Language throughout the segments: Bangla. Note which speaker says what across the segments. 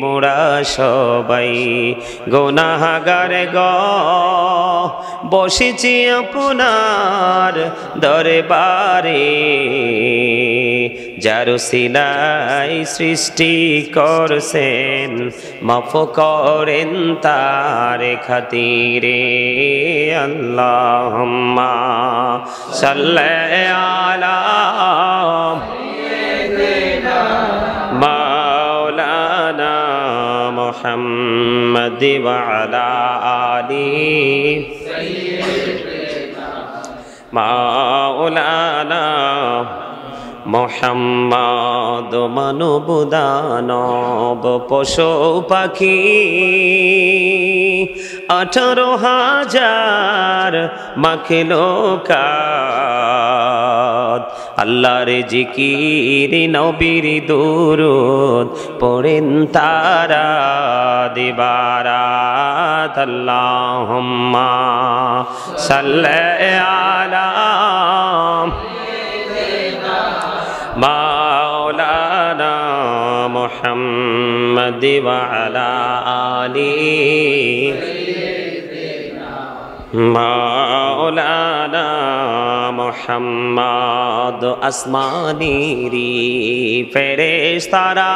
Speaker 1: মোরা সবাই গুনাহগার গো বসেছি আপনার দরবারে যার সিলাই সৃষ্টি করছেন মাফ করেন তার খাতিরে আল্লাহুম্মা সাল্লি আলা মাওলানা মুহাম্মদ ওয়া আলা আলি মাওলানা মোহাম্মদ মানব দানব পশু পাখি 18,000 মাখলুকাত আল্লাহর জিকির নবীর দুরুদ পড়েন তারা দিবারাত আল্লাহুম্মা সাল্লি আলা মাওলানা মুহাম্মদ ওয়া আলা আলি মাওলানা মুহাম্মদ আসমানিরি ফেরেশতারা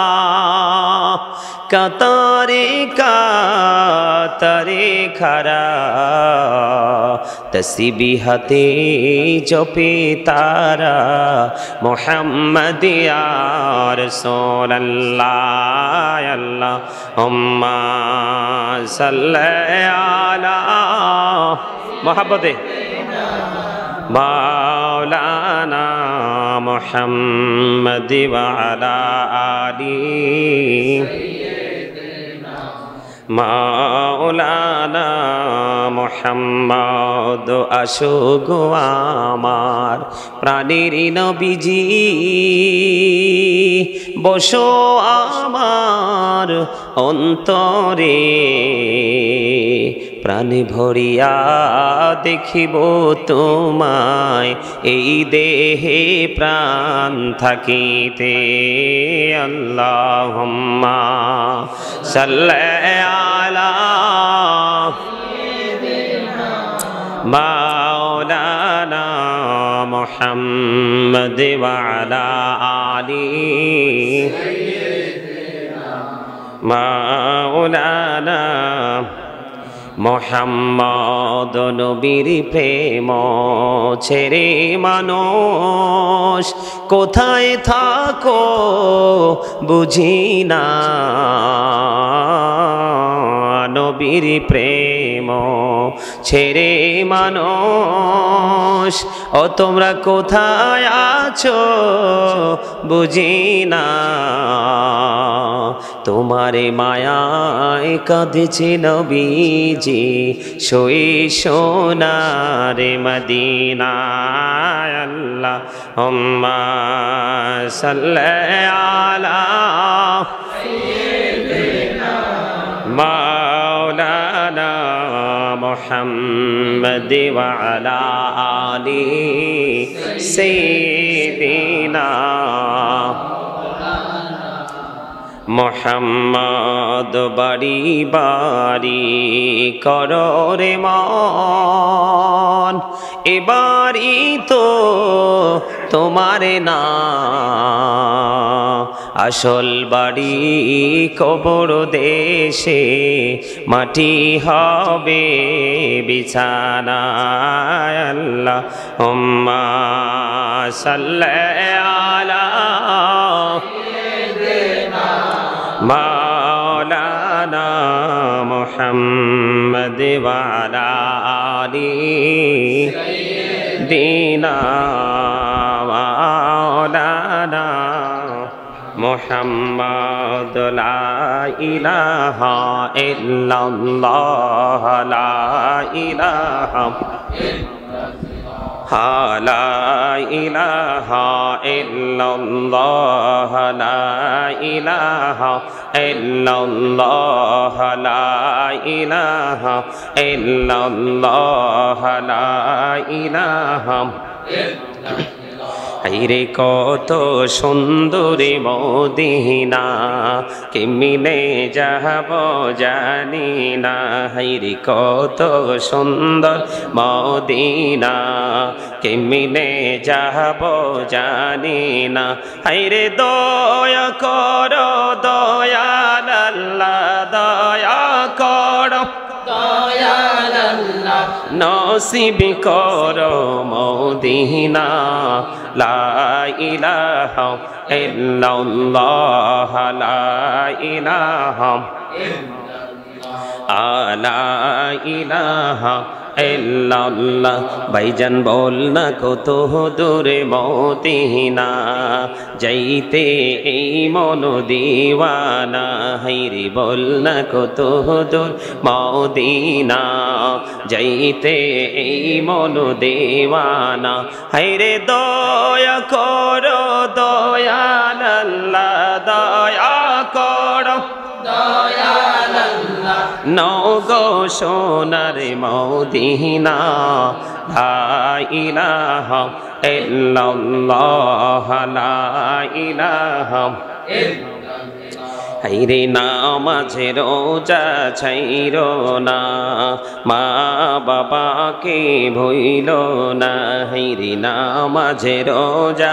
Speaker 1: কাতারে কাতারে খারা তসবিহাতে জপে তারা মুহাম্মদ ইয়া রাসূলুল্লাহ আল্লাহুম্মা সাল্লি আলা মোহাব্বতে মাওলানা মুহাম্মদ ওয়া আলা আলি মাওলানা মুহাম্মদ আশুগ আমার প্রাণের নবীজি বসো আমার অন্তরে প্রাণে ভরিয়া দেখিব তোমায় এই দেহে প্রাণ থাকিতে আল্লাহুম্মা সাল্লি আলা মাওলানা মুহাম্মদ ওয়া আলা আলি মাওলানা মুহাম্মদ নবীর প্রেম ছেড়ে মানুষ কোথায় থাকো বুঝি না নবীর প্রেম ছেড়ে মানুষ ও তোমরা কোথায় আছো বুঝি না তোমারে মায়ায় কাঁদছে নবীজি শুয়ে সোনারে মদিনায় আল্লাহুম্মা সাল্লি আলা মাওলানা মুহাম্মদ ওয়া আলা আলি সাইয়্যিদিনা মুহাম্মদ বাড়ি বাড়ি কররে মন এবারই তো তোমার না আসল বাড়ি কবর দেশে মাটি হবে বিছানা আল্লাহুম্মা সাল্লি আলা মাওলানা মুহাম্মদ ওয়া আলা আলি দিনা মাওলানা মুহাম্মদ লা ইলাহা ইল্লাল্লাহ লা ইলাহা লা ইলাহা ইল্লাল্লাহ লা ইলাহা ইল্লাল্লাহ লা ইলাহা ইল্লাল্লাহ লা ইলাহা আইরে কত সুন্দরী মদিনা কেমনে যাব জানি না হাইরে কত সুন্দর মদিনা কেমনে যাব জানি না হাইরে দয়া করো দয়াল আল্লাহ দয়া করো দয়াল আল্লাহ নসিব করো মদিনা লা ইলাহা ইল্লাল্লাহ লা ইলাহা লা ইলাহা ইল্লাল্লাহ ভাইজান বল না কত দূরে মদিনা যাইতে এই মন দিওয়ানা হাইরে বল না কত দূর মদিনা যাইতে এই মন দিওয়ানা হাইরে দয়া করো দয়াল আল্লাহ দয়া করো দয়াল আল্লাহ নগো সোনার মদিনা লা ইলাহা ইল্লাল্লাহ লা ইলাহা হাইরে নামাজে রোজা ছাইরো না মা বাবাকে ভইল না হাইরে নামাজে রোজা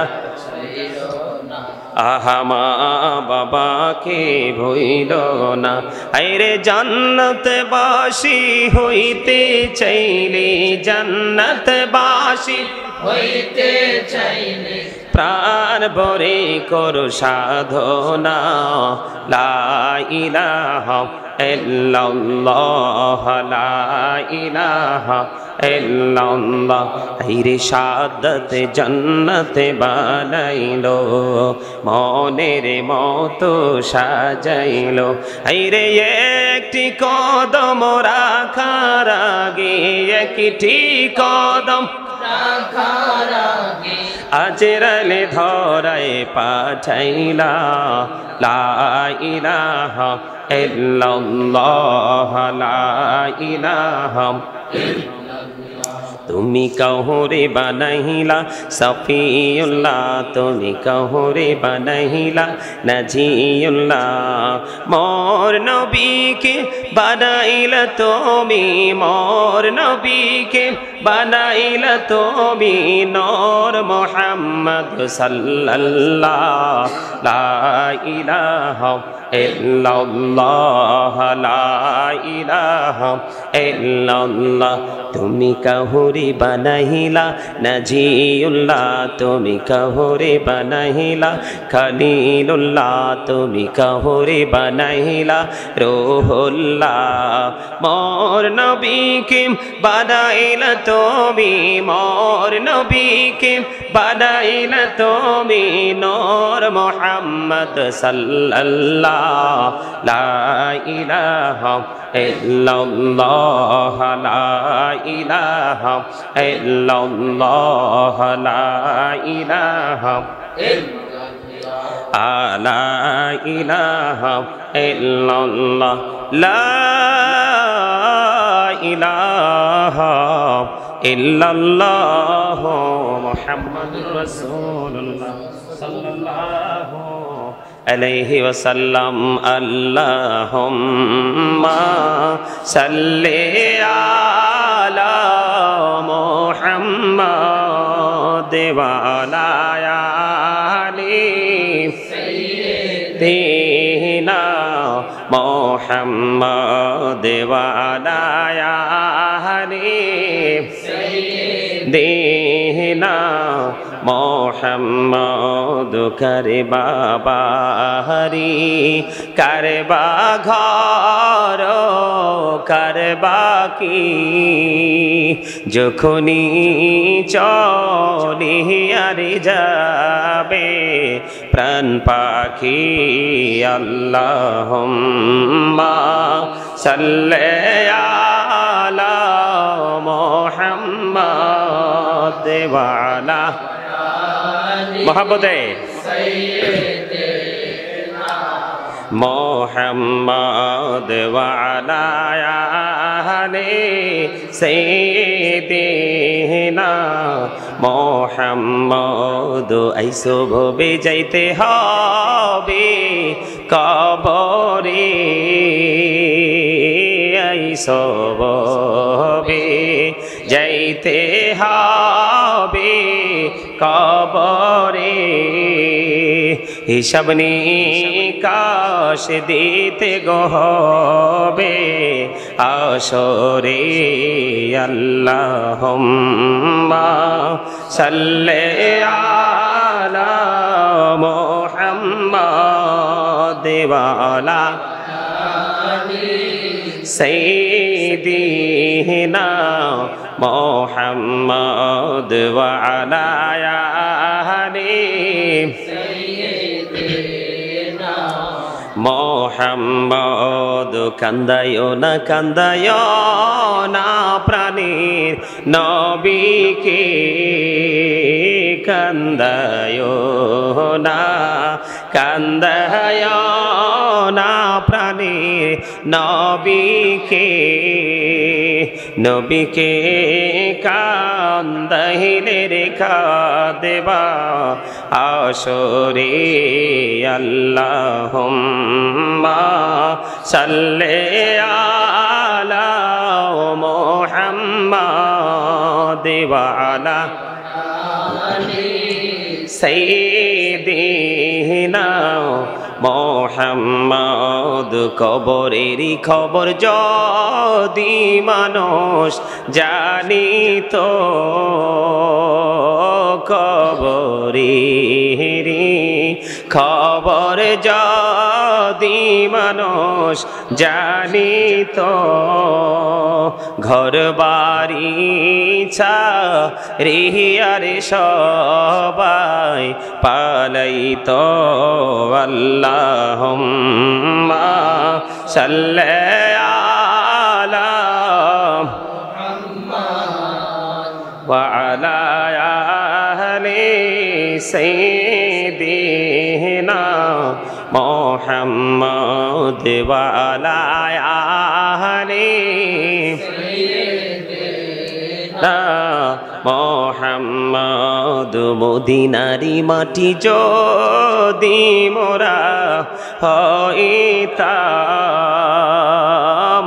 Speaker 1: আহা মা বাবাকে ভইল না আইরে জান্নাতবাসী হইতে চাইলে জান্নাতবাসী হইতে চাইলে প্রাণ ভরে করো সাধনা লা ইলাহা ইল্লাল্লাহ লা ইলাহা ইল্লাল্লাহ হাইরে শাহাদাত জান্নাত বানাইলো মনের মতো সাজাইলো হাইরে একটি কদম রাখার আগে একটি কদম রাখার আগে আজরালে ধরায় পাঠাইলা লা ইলাহা ইল্লাল্লাহ লা ইলাহা তুমি কাহরে বানাইলা সফিউল্লাহ তুমি কাহরে বানাইলা নাজিউল্লাহ মোর নবীকে বানাইলা তুমি মোর নবীকে বানাইলা তুমি নূর মুহাম্মদ সাল্লাল্লাহ লা ইলাহা ইল্লাল্লাহ লা ইলাহা ইল্লাল্লাহ তুমি কাহরে বানাইলা নাজিউল্লাহ তুমি কাহরে বানাইলা খলিলুল্লাহ তুমি কাহরে বানাইলা রূহুল্লাহ মোর নবীকে বানাইলা তুমি মোর নবীকে বানাইলা তুমি নূর মুহাম্মদ সাল্লাল্লাহ লা ইলাহা ইল্লাল্লাহ লা ইলাহা ইল্লাল্লাহ লা ইলাহা লা ইলাহা ইল্লাল্লাহ লা ইলাহা ইল্লাল্লাহ মুহাম্মাদুর রাসূলুল্লাহ সাল্লাল্লাহু আলাইহি ওয়াসাল্লাম আল্লাহুম্মা সাল্লি আলা মুহাম্মাদ ওয়া আলা আলি সাইয়্যিদিনা মুহাম্মাদ ওয়া আলা আলি সাইয়্যিদিনা মোহাম্মদ করবা বাহারি করবা ঘর করবা কি যখনি চলিয়ার যাবে প্রাণ পাখি আল্লাহুম্মা সাল্লি আলা মুহাম্মাদ ওয়া আলা মোহাম্মদে মোহাম্মদ ওয়া আলা আলি সাইয়্যিদিনা মোহাম্মদ আইসো ভবে যাইতে হবে কবরে আইসো ভবে যাইতে হবে কবরে হিসাব নিকাশ দিতে গহবে আসরে আল্লাহুম্মা সাল্লি আলা মুহাম্মাদ ওয়া আলা সাইয়্যিদিনা মুহাম্মাদ ওয়া আলা আলি মোহাম্মদ কান্দায়ো না প্রাণীর নবীকে কান্দায়ো না প্রাণীর নবীকে কান্দাইলে রেখা দেবা আসরে আল্লাহুম্মা সাল্লি আলা মুহাম্মাদ ওয়া আলা সাইয়্যিদিনা মুহাম্মদ কবরেরই খবর যদি মানুষ জানিত কবরেরই খবর যদি মানুষ জানিত ঘর বাড়ি ছাড়িয়ারে সবাই পালাইত আল্লাহুম্মা সাল্লি আলা মুহাম্মাদ ওয়া আলা আলি সাইয়্যিদিনা মুহাম্মাদ ওয়া আলা আলি সাইয়্যিদিনা মুহাম্মদ মদিনারি মাটি যদি মোরা হইতাম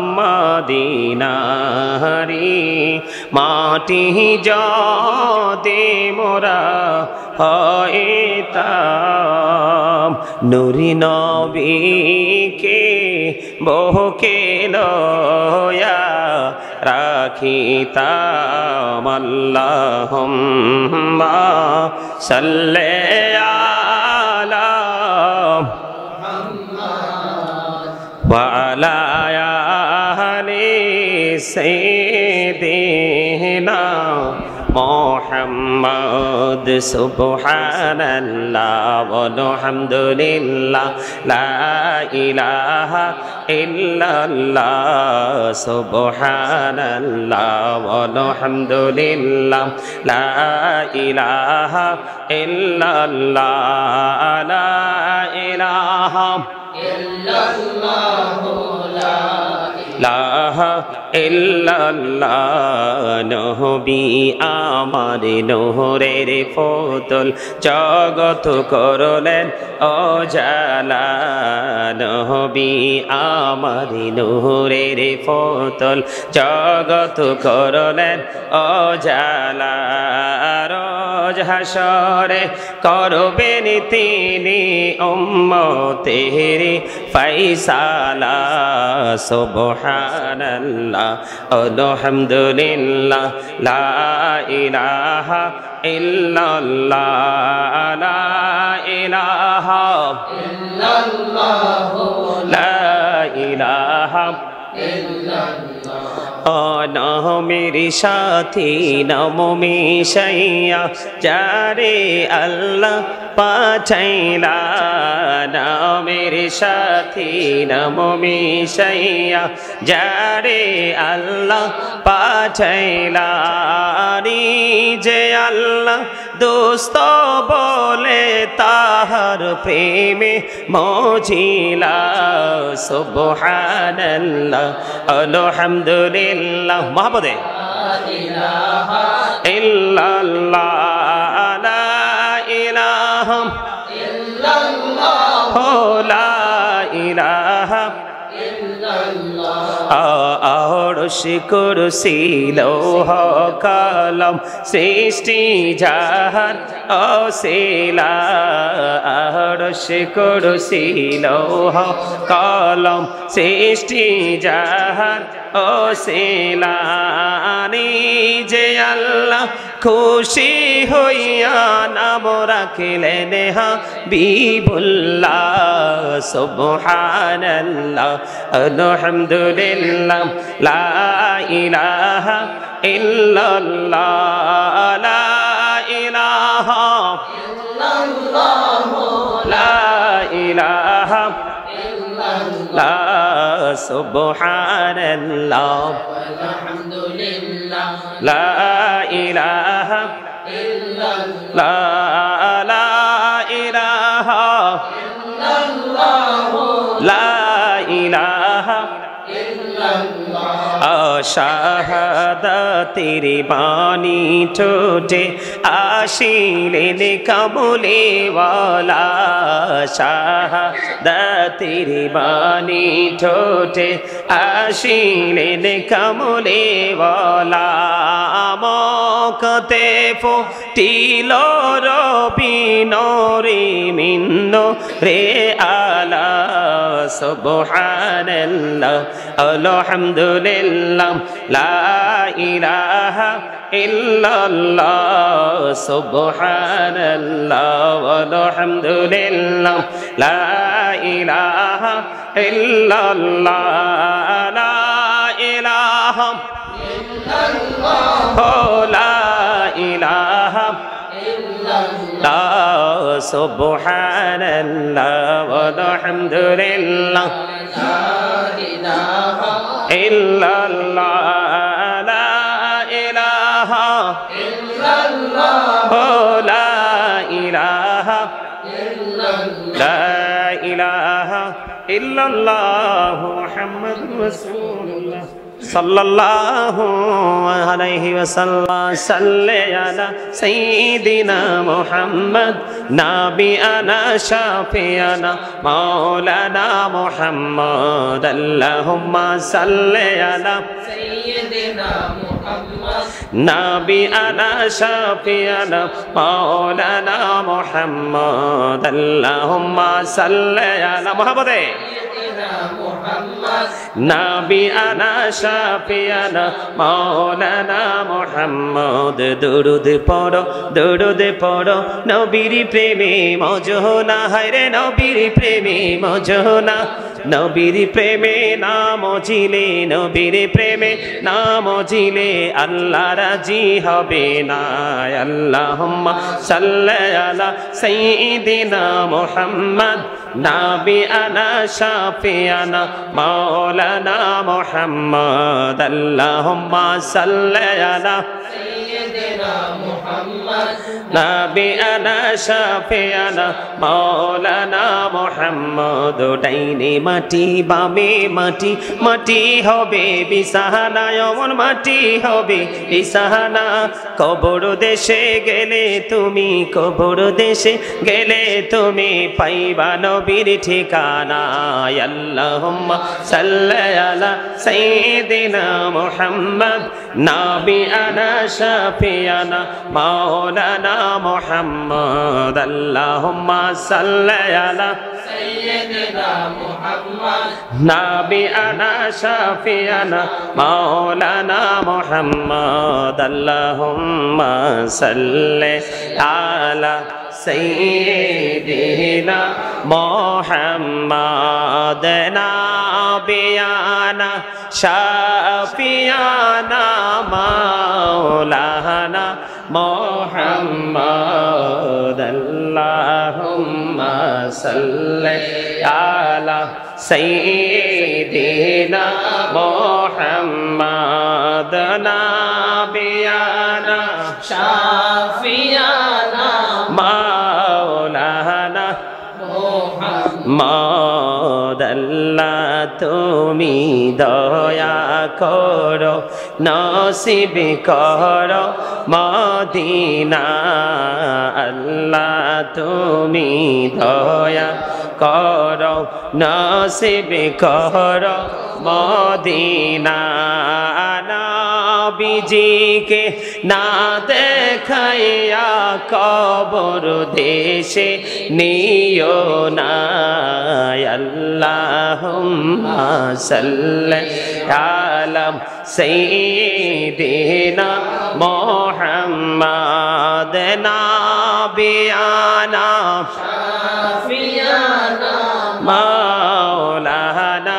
Speaker 1: মদিনারি মাটি যদি মোরা হইতাম নূরি নবীকে বহকে লয়া রাখিতাম আল্লাহুম্মা সাল্লি আলা মুহাম্মাদ ওয়া আলা আলি সাইয়্যিদিনা মুহাম্মদ সুবহানাল্লাহ ওয়ালহামদুলিল্লাহ লা ইলাহা ইল্লাল্লাহ সুবহানাল্লাহ ওয়ালহামদুলিল্লাহ লা ইলাহা ইল্লাল্লাহ লা ইলাহা ইল্লাল্লাহ লা ইল্লাল্লাহ নবী আমার নূরের ফতুল জগত করলেন উজালা নবী আমার নূরের ফতুল জগত করলেন উজালা রোজ হাসরে করবেন তিনি উম্মতের ফায়সালা সুবহানাল্লাহ আলহামদুলিল্লাহ লা ইলাহা ইল্লাল্লাহ লা ইলাহা ইল্লাল্লাহ লা ইলাহা ইল্লাল্লাহ নাম মেরে সাথী নাম মিশাইয়া যারে আল্লাহ পাঠাইলা নাম মেরে সাথী নাম মিশাইয়া যারে আল্লাহ পাঠাইলা যে আল্লাহ দোস্ত বলে তাহার প্রেমে মজিলা সুবহানাল্লাহ আলহামদুলিল্লাহ মাহবুবে লা ইলাহা ইল্লাল্লাহ লা ইলাহা আরশ কুরসি লৌহ কলম সৃষ্টি জাহান অসিলা আরশ কুরসি লৌহ কলম সৃষ্টি জাহান অসিলা নিজে আল্লাহ খুশি হইয়া নাম রাখিলেন হাবিবুল্লাহ সুবহানাল্লাহ আলহামদুলিল্লাহ লা ইলাহা ইল্লাল্লাহ লা ইলাহা ইল্লাল্লাহ লা ইলাহা ইল্লাল্লাহ সুবহানাল্লাহ আলহামদুলিল্লাহ লা ইলাহা ইল্লাল্লাহ লা ইলাহা ইল্লাল্লাহ লা ইলাহা শাহাদাতের বাণী ঠোঁটে আসিলেন কামলিওয়ালা শাহাদাতের বাণী ঠোঁটে আসিলেন কামলিওয়ালা মকতে ফুটিল রবি নরে মিন্ন রে আলা সুবহানাল্লাহ আলহামদুলিল্লাহ লা ইলাহা ইল্লাল্লাহ সুবহানাল্লাহ আলহামদুলিল্লাহ লা ইলাহা ইল্লাল্লাহ লা ইলাহা ইল্লাল্লাহ লা ইলাহা ইল্লাল্লাহ সুবহানাল্লাহ আলহামদুলিল্লাহ লা ইলাহা ইল্লাল্লাহ লা ইলাহা ইল্লাল্লাহ লা ইলাহা ইল্লাল্লাহ লা ইলাহা ইল্লাল্লাহ মুহাম্মাদুর রাসূলুল্লাহ সাল্লাল্লাহু আলাইহি ওয়াসাল্লাম সাল্লি আলা সাইয়্যিদিনা মুহাম্মদ নাবিয়ানা শাফিয়ানা মাওলানা মুহাম্মদ আল্লাহুম্মা সাল্লি আলা সাইয়্যিদিনা মুহাম্মদ নাবিয়ানা শাফিয়ানা মাওলানা মুহাম্মদ আল্লাহুম্মা সাল্লি আলা মুহাম্মদে নাবিয়ানা শাফিয়ানা মাওলানা মুহাম্মদ দুরুদ পড়ো নবীর প্রেমে মজনা হায়রে নবীর প্রেমে মজনা নবীর প্রেমে নাম জিলে নবীর প্রেমে নাম জিলে আল্লাহ রাজি হবে না আল্লাহুম্মা সাল্লি আলা সাইয়্যিদিনা মুহাম্মদ নাবিয়ানা শাফিয়ানা মাওলানা মুহাম্মদ আল্লাহুম্মা সাল্লি আলা সাইয়্যিদিনা মুহাম্মদ নাবিয়ানা শাফিয়ানা মাওলানা মুহাম্মদ ডাইনে মাটি বামে মাটি মাটি হবে বিছানা এমন মাটি হবে বিছানা কবর দেশে গেলে তুমি কবর দেশে গেলে তুমি পাইবা নবীর ঠিকানা আল্লাহুম্মা সাল্লি আলা সাইয়্যিদিনা মুহাম্মদ নাবিয়ানা শাফিয়ানা মাওলানা মুহাম্মদ আল্লাহুম্মা সাল্লি আলা সাইয়্যিদিনা মুহাম্মদ নাবিয়ানা শাফিয়ানা মাওলানা মুহাম্মদ আল্লাহুম্মা সাল্লি আলা সাইয়্যিদিনা মুহাম্মদ নাবিয়ানা শাফিয়ানা মাওলানা মুহাম্মদ আল্লাহুম্মা সাল্লি আলা সাইয়্যিদিনা মুহাম্মদ নাবিয়ানা শাফিয়ানা মাওলানা মুহাম্মদ আল্লাহ তুমি দয়া করো নসিব করো মদিনা আল্লাহ তুমি দয়া করো নসিব করো মদিনা নবীজিকে না দেখাইয়া কবর দেশে নিও না আল্লাহুম্মা সাল্লি আলা সাইয়্যিদিনা মুহাম্মাদ নাবিয়ানা শাফিয়ানা মাওলানা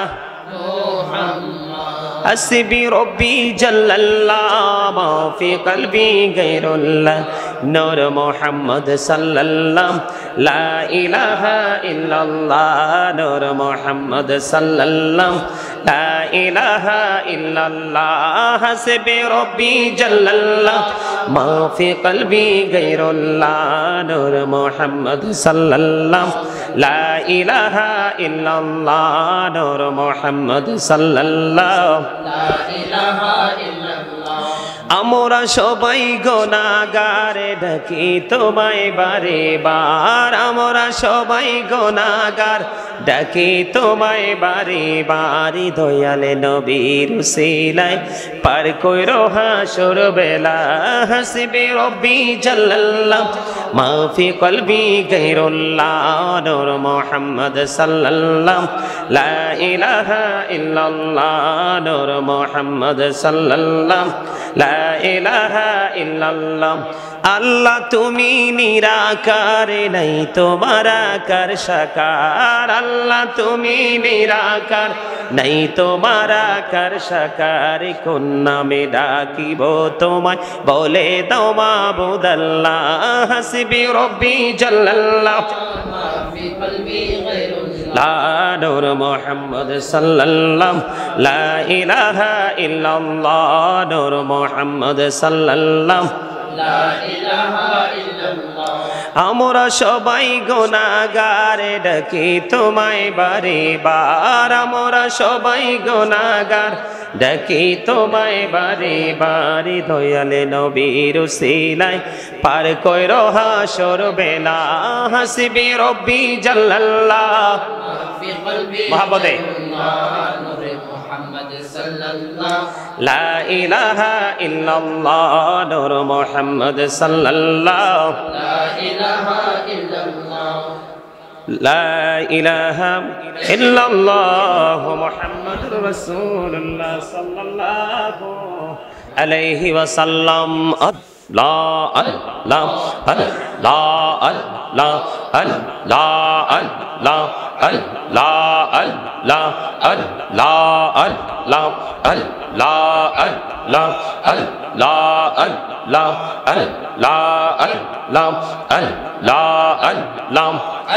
Speaker 1: حسبي ربي جل الله ما في قلبي غير الله نور محمد صلى الله لا إله إلا الله نور محمد صلى الله لا إله إلا الله حسبي ربي جل الله ما في قلبي غير الله نور محمد صلى الله لا إله إلا الله نور محمد صلى الله لا إله إلا الله আমরা সবাই গুনাহগার ডাকি তোমায় বারে বার আমরা সবাই গুনাহগার ডাকি তোমায় বারে বার দয়ালে নবীর উসিলায় পার কইরো হাসর বেলা হাসবি রব্বি জাল্লাল্লাহ মা ফি কলবি গায়রুল্লাহ নূর মুহাম্মদ সাল্লাল্লাহ লা ইলাহা ইল্লাল্লাহ নূর মুহাম্মদ সাল্লাল্লাহ লা ইলাহা ইল্লাল্লাহ আল্লাহ তুমি নিরাকার নাই তোমার আকার সাকার আল্লাহ তুমি নিরাকার নাই তোমার আকার সাকার কোন নামে ডাকিব তোমায় বলে দাও মাবুদ আল্লাহ হাসবি রব্বি জাল্লাল্লাহ মা ফি কলবি গায়রুল্লাহ নূর মুহাম্মদ সাল্লাল্লাহ লা ইলাহা ইল্লাল্লাহ নূর মুহাম্মদ সাল্লাল্লাহ লা ইলাহা ইল্লাল্লাহ আমরা সবাই গুনাহগার ডাকি তোমায় বারে বার আমরা সবাই গুনাহগার ডাকি তোমায় বারে বার দয়ালে নবীর উসিলায় পার কইরো হাসর বেলা হাসবি রব্বি জাল্লাল্লাহ ফি কলবি মুহাম্মদে নূরে মুহাম্মদ সাল্লাল্লাহ লা ইলাহা ইল্লাল্লাহ নূর মুহাম্মদ সাল্লাল্লাহ লা ইলাহা ইল্লাল্লাহ লা ইলাহা ইল্লাল্লাহ মুহাম্মাদুর রাসূলুল্লাহ সাল্লাল্লাহু আলাইহি ওয়াসাল্লাম আল্লাহ আল্লাহ আল্লাহ আল্লাহ আল্লাহ আল্লাহ আল্লাহ আল্লাহ আল্লাহ আল্লাহ আল্লাহ আল্লাহ আল্লাহ আল্লাহ আল্লাহ আল্লাহ আল্লাহ আল্লাহ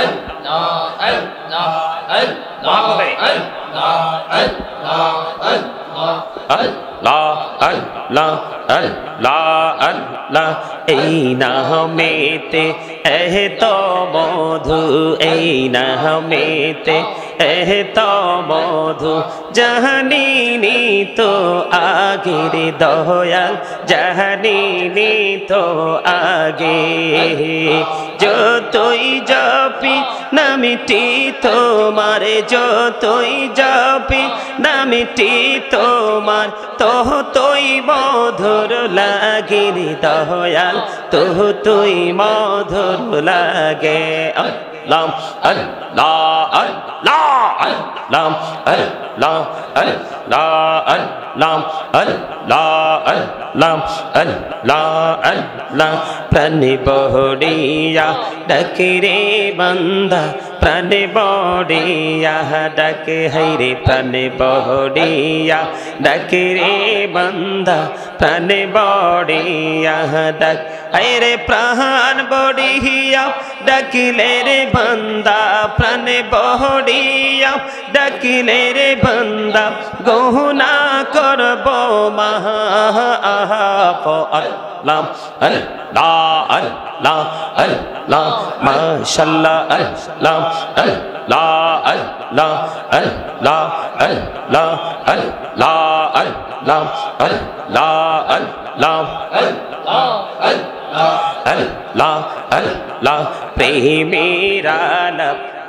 Speaker 1: এই নামেতে এত মধু এই নামেতে এত মধু জাহানিনি তো আগের দয়াল জাহানিনি তো আগে যতই জপি নামটি তোমার যতই জপি নামটি তোমার তোই মধুর লাগে দয়াল তুই মধুর লাগে আল্লাহ আল্লাহ আল্লাহ আল্লাহ আল্লাহ আল্লাহ আল্লাহ আল্লাহ আল্লাহ আল্লাহ আল্লাহ প্রাণে বহরিয়া ডাকে রে বান্দা প্রাণে বহরিয়া ডাকে হাইরে প্রাণে বহরিয়া ডাকে রে বান্দা প্রাণে বহরিয়া ডাক হাইরে প্রাণ বহরিয়া ডাকিলে রে বান্দা প্রাণে বহরিয়া ডাকিলে রে বান্দা গহনা করব মাহা আল্লাহ আল্লাহ আল্লাহ আল্লাহ মাশাআল্লাহ আল্লাহ আল্লাহ আল্লাহ আল্লাহ আল্লাহ আল্লাহ আল্লাহ আল্লাহ আল্লাহ আল্লাহ আল্লাহ আল্লাহ প্রেমের আলাপ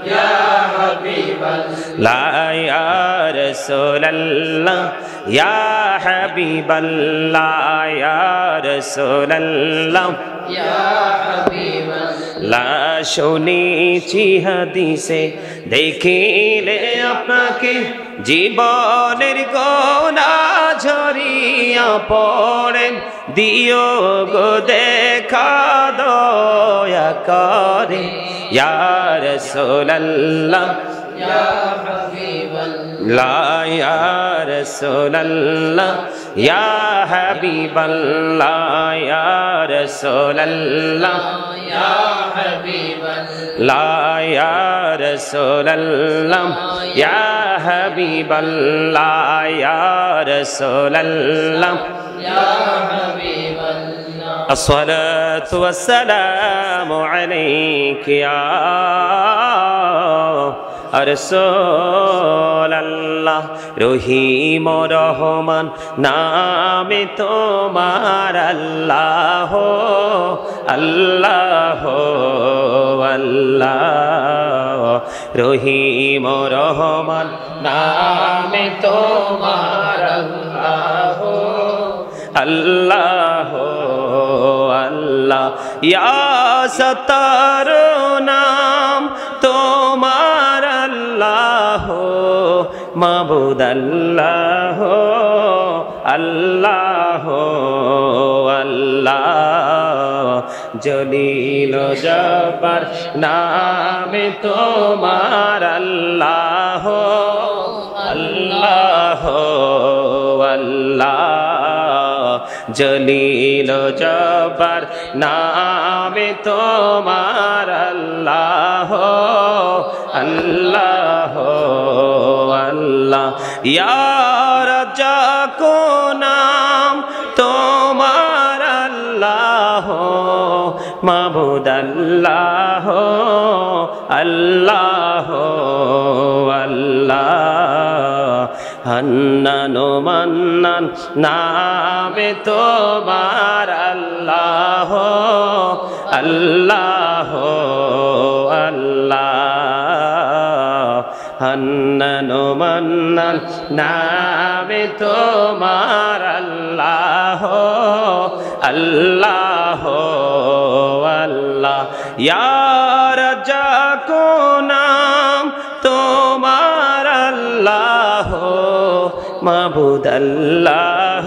Speaker 1: ইয়া হাবিবাল্লাহ ইয়া রাসূলাল্লাহ ইয়া হাবিবাল্লাহ ইয়া রাসূলাল্লাহ ইয়া হাবিবাল্লাহ শুনেছি হাদিসে দেখিলে আপনাকে জীবনের গোনা ঝরিয়া পড়ে দিও গো দেখা দয়া করে ইয়া রাসূলাল্লাহ ইয়া হাবিবাল্লাহ ইয়া রাসূলাল্লাহ ইয়া হাবিবাল্লাহ ইয়া রাসূলাল্লাহ ইয়া হাবিবাল্লাহ ইয়া রাসূলাল্লাহ ইয়া হাবিবাল্লাহ ইয়া রাসূলাল্লাহ ইয়া হাবিবাল্লাহ আসসালাতু ওয়াসসালামু আলাইকা ইয়া রাসূলাল্লাহ রহিম রহমান নামে তোমার আল্লাহ আল্লাহ আল্লাহ রহিম রহমান নামে তোমার আল্লাহ আল্লাহ আল্লাহ ইয়া সত্তার নাম তোমার আল্লাহ মাবুদ আল্লাহ আল্লাহ আল্লাহ জলিল জব্বার নামে তোমার আল্লাহ আল্লাহ আল্লাহ জলিল জব্বার নামে তোমার আল্লাহ আল্লাহ আল্লাহ ইয়া রাজ্জাক নাম তোমার আল্লাহ মাবুদ আল্লাহ আল্লাহ আল্লাহ হান্নান মান্নান নামে তোমার আল্লাহ আল্লাহ আল্লাহ হান্নান মান্নান নামে তোমার আল্লাহ আল্লাহ আল্লাহ ইয়া রাজ্জাক নাম তোমার আল্লাহ মাবুদ আল্লাহ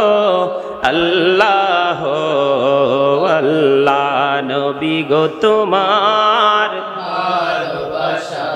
Speaker 1: আল্লাহ আল্লাহ নবী গো তোমার ভালোবাসা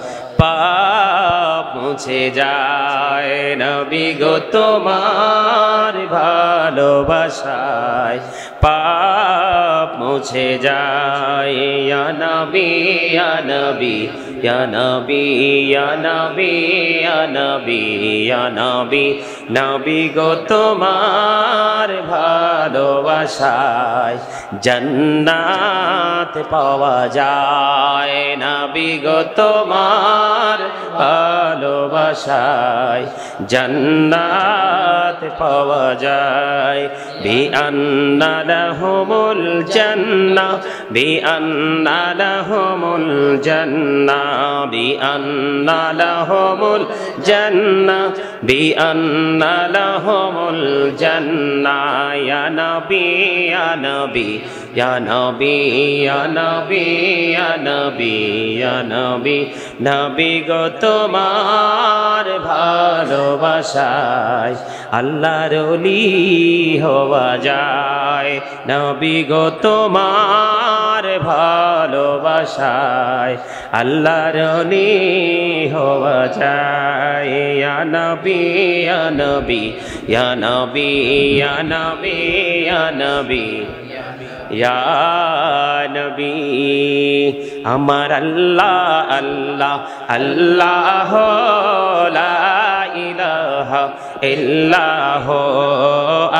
Speaker 1: পাপ মুছে যায় নবী গো তোমার ভালোবাসায় পাপ মুছে যায় ইয়া নবী ইয়া নবী ইয়া নবী ইয়া নবী ইয়া নবী ইয়া নবী নবী গো তোমার ভালোবাসায় জান্নাত পাওয়া যায় নবী গো তোমার ভালোবাসায় জান্নাত পাওয়া যায় বিআন্না লাহুমুল জান্নাহ বিআন্না লাহুমুল জান্নাহ বিআন্না লাহুমুল জান্নাহ বিআন্না লাহুমুল জান্নাহ ইয়া নবী ইয়া নবী ইয়া নবী ইয়া নবী ইয়া নবী ইয়া নবী নবী গো তোমার ভালোবাসায় আল্লাহর ওলি হওয়া যায় নবী গো তোমার ভালোবাসায় আল্লাহর ওলি হওয়া যায় ইয়া নবী ইয়া নবী ইয়া নবী ইয়া নবী ইয়া নবী ইয়া নবী আমার আল্লাহ আল্লাহ আল্লাহ লা ইলাহা ইল্লাহ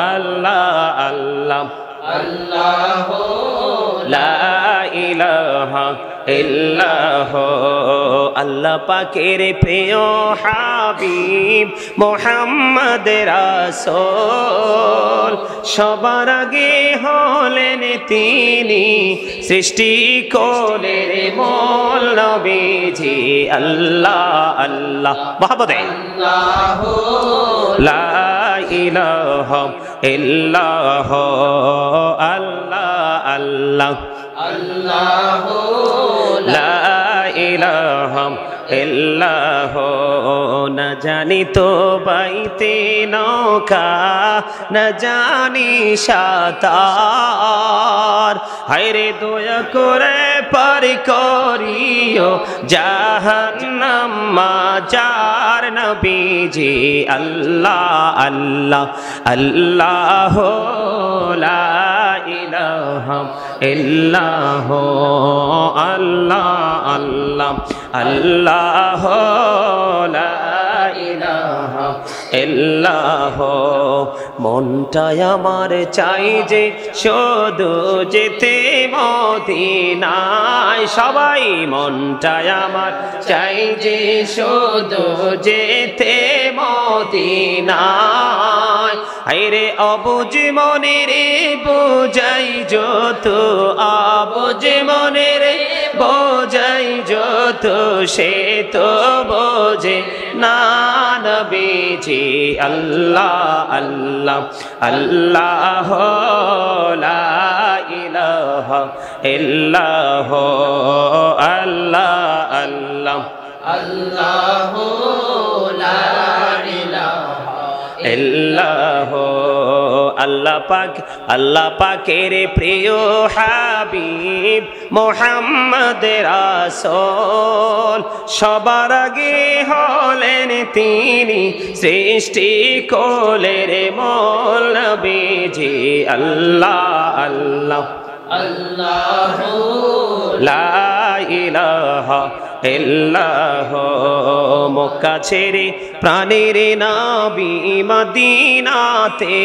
Speaker 1: আল্লাহ আল্লাহ আল্লাহ লা ইলাহা ইলাহা ইল্লাল্লাহ আল্লাহ পাকের প্রিয় হাবিব মুহাম্মদ রাসূল সবার আগে হলেন তিনি সৃষ্টি কোলের মূল নবীজি আল্লাহ আল্লাহ মহব্বতে আল্লাহু লা ইলাহা ইল্লাল্লাহ আল্লাহ আল্লাহ আল্লাহু লা ইলাহা ইল্লাল্লাহ না জানি তো বাইতে নৌকা না জানি সাঁতার হায়রে দয়া করে পার করিও জাহান্নাম মাজার নবীজি আল্লাহ আল্লাহ আল্লাহ লা ইলাহা ইল্লাল্লাহ আল্লাহ আল্লাহ আল্লাহ লা ইলাহা ইল্লাল্লাহ মনটাই আমার চাই যে শুধু যেতে মদিনায় সবাই মনটাই আমার চাই যে শুধু যেতে মদিনায় হায়রে অবুঝ মনের বোঝাই যত অবুঝ মনের বোঝাই যত সে তো বোঝে না নবীজি আল্লাহ আল্লাহ আল্লাহ লা ইলাহা ইল্লাল্লাহ আল্লাহ আল্লাহ আল্লাহ লা ইলাহা ইল্লাল্লাহ আল্লাহ পাকের প্রিয় হাবিব মুহাম্মদ রাসূল সবার আগে হলেন তিনি সৃষ্টি কোলের মূল নবীজি আল্লাহ আল্লাহ আল্লাহু লা ইলাহা ইল্লাল্লাহ মক্কা ছেড়ে প্রাণের নবী মদিনাতে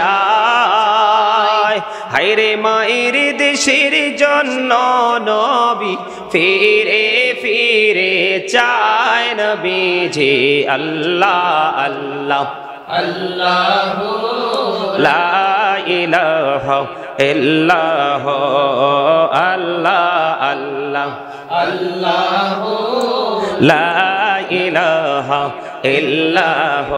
Speaker 1: যায় হায়রে মায়ের দেশের জন্য নবী ফিরে ফিরে চায় নবীজি আল্লাহ আল্লাহ আল্লাহু লা ইলাহা ইল্লাল্লাহ আল্লাহ আল্লাহ আল্লাহু লা ইলাহা ইল্লাল্লাহ